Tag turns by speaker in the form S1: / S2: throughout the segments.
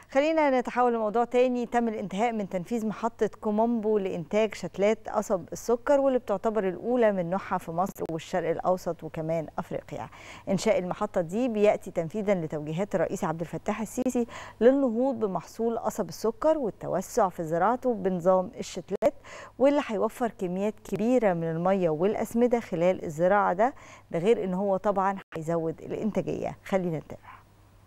S1: خلينا نتحول لموضوع تاني. تم الانتهاء من تنفيذ محطة كومومبو لإنتاج شتلات قصب السكر، واللي بتعتبر الأولى من نوعها في مصر والشرق الأوسط وكمان أفريقيا. إنشاء المحطة دي بيأتي تنفيذا لتوجيهات الرئيس عبد الفتاح السيسي للنهوض بمحصول قصب السكر والتوسع في زراعته بنظام الشتلات، واللي هيوفر كميات كبيرة من المية والأسمدة خلال الزراعة ده غير إن هو طبعا هيزود الإنتاجية. خلينا نتابع.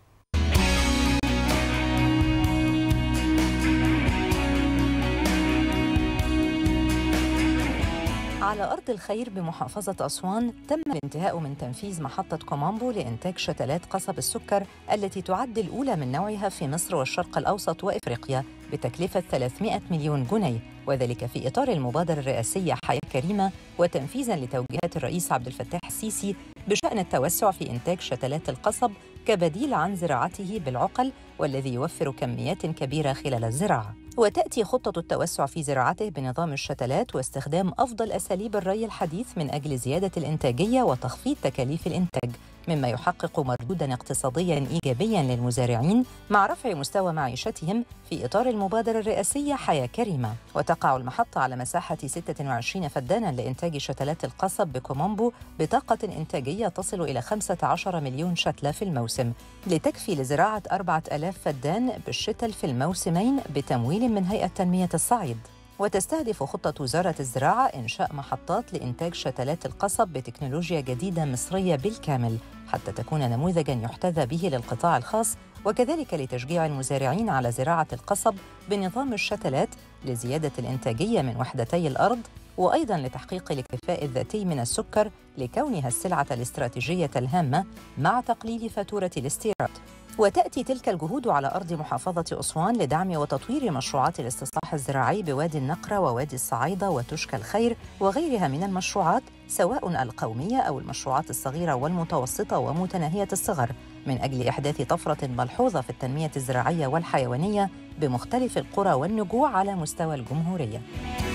S2: على أرض الخير بمحافظة أسوان تم الانتهاء من تنفيذ محطة كومومبو لإنتاج شتلات قصب السكر التي تعد الأولى من نوعها في مصر والشرق الأوسط وإفريقيا بتكلفة 300 مليون جنيه، وذلك في إطار المبادرة الرئاسية حياة كريمة وتنفيذاً لتوجيهات الرئيس عبد الفتاح السيسي بشأن التوسع في إنتاج شتلات القصب كبديل عن زراعته بالعقل، والذي يوفر كميات كبيرة خلال الزراعة. وتأتي خطة التوسع في زراعته بنظام الشتلات واستخدام أفضل أساليب الري الحديث من أجل زيادة الإنتاجية وتخفيض تكاليف الإنتاج، مما يحقق مردوداً اقتصادياً إيجابياً للمزارعين مع رفع مستوى معيشتهم في إطار المبادرة الرئاسية حياة كريمة. وتقع المحطة على مساحة 26 فداناً لإنتاج شتلات القصب بكومومبو بطاقة إنتاجية تصل إلى 15 مليون شتلة في الموسم، لتكفي لزراعة 4000 فدان بالشتل في الموسمين بتمويل من هيئة تنمية الصعيد. وتستهدف خطة وزارة الزراعة إنشاء محطات لإنتاج شتلات القصب بتكنولوجيا جديدة مصرية بالكامل حتى تكون نموذجاً يحتذى به للقطاع الخاص، وكذلك لتشجيع المزارعين على زراعة القصب بنظام الشتلات لزيادة الإنتاجية من وحدتي الأرض، وأيضاً لتحقيق الاكتفاء الذاتي من السكر لكونها السلعة الاستراتيجية الهامة مع تقليل فاتورة الاستيراد. وتأتي تلك الجهود على أرض محافظة أسوان لدعم وتطوير مشروعات الاستصلاح الزراعي بوادي النقرة ووادي الصعايدة وتشكى الخير وغيرها من المشروعات، سواء القومية أو المشروعات الصغيرة والمتوسطة ومتناهية الصغر، من أجل إحداث طفرة ملحوظة في التنمية الزراعية والحيوانية بمختلف القرى والنجوع على مستوى الجمهورية.